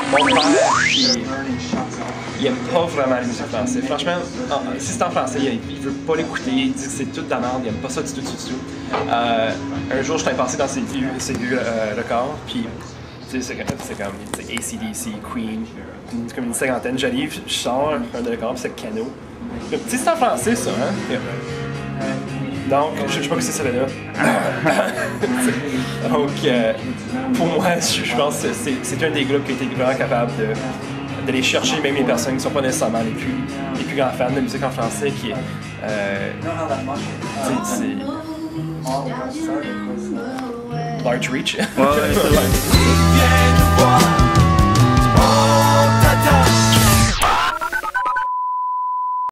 Mon père, il aime pas vraiment la musique française. Franchement, si c'est en français, il veut pas l'écouter, il dit que c'est toute de la merde, il aime pas ça du tout, un jour, je t'ai passé dans ses vieux records, puis c'est comme AC/DC, Queen, comme une cinquantaine. J'arrive, je sors un de records, puis c'est Cano. C'est en français, ça, hein? Donc, je sais pas que c'est ça là. Donc, pour moi, je pense que c'est un des groupes qui a été vraiment capable d'aller chercher même les personnes qui ne sont pas nécessairement les plus grands fans de musique en français, qui est... Large Reach. Ouais,